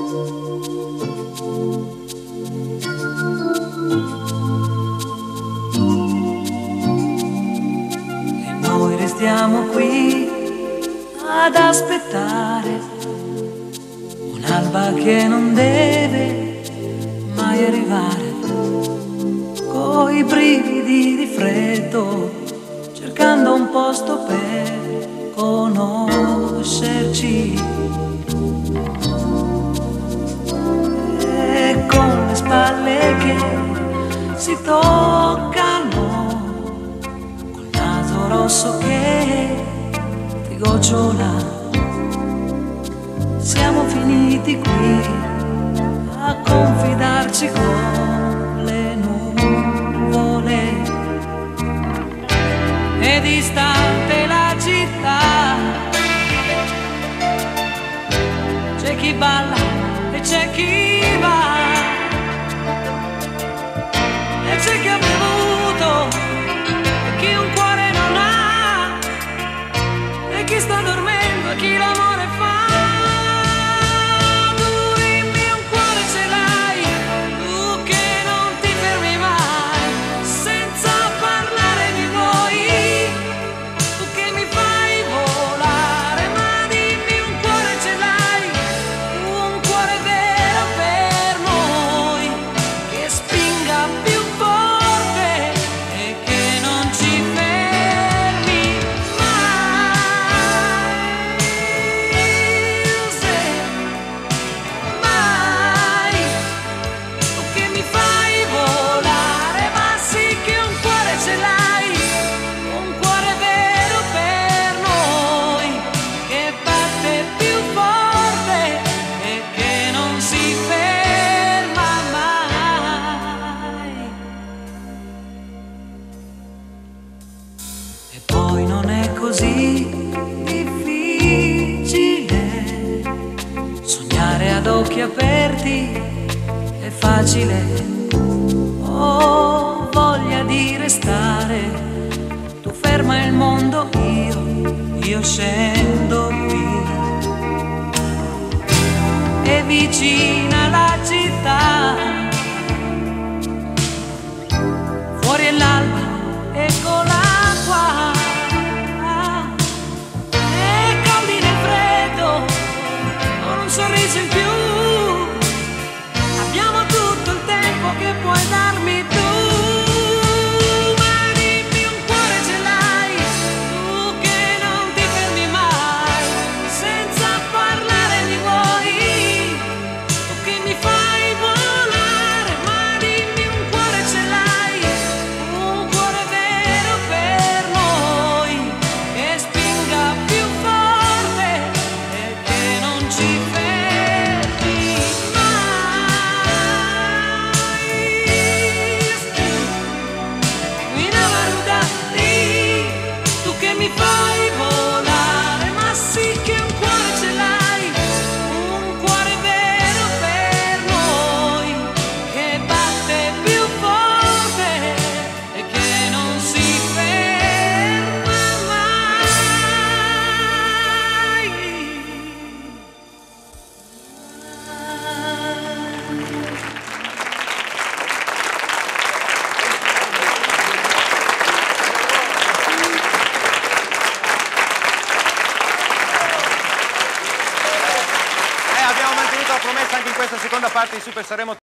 E noi restiamo qui ad aspettare un'alba che non deve mai arrivare, coi brividi di freddo, cercando un posto per conoscerci, e con le spalle che si toccano, col naso rosso che ti gocciola. Siamo finiti qui a confidarci con le nuvole, è distante la città, c'è chi balla e c'è chi va, e c'è chi ha bevuto e chi un cuore non ha, e chi sta dormendo e chi l'amore fa. E poi non è così difficile sognare ad occhi aperti, è facile. Ho voglia di restare, tu ferma il mondo, io scendo qui, e vicina la città, fuori è l'alba, eccola qua, e caldi nel freddo, con un sorriso in più, abbiamo tutto il tempo che puoi darmi tu. Ma dimmi, un cuore ce l'hai, tu che non ti fermi mai, senza parlare mi vuoi, tu che mi fai volare. Ma dimmi, un cuore ce l'hai, un cuore vero per noi, che spinga più forte e che non ci fermi mai. Mi navarda lì, tu che mi fai volare. Ma sì che un cuore ce l'hai, un cuore vero per noi, che batte più forte e che non si ferma mai. Abbiamo mantenuto la promessa anche in questa seconda parte di Super Sanremo.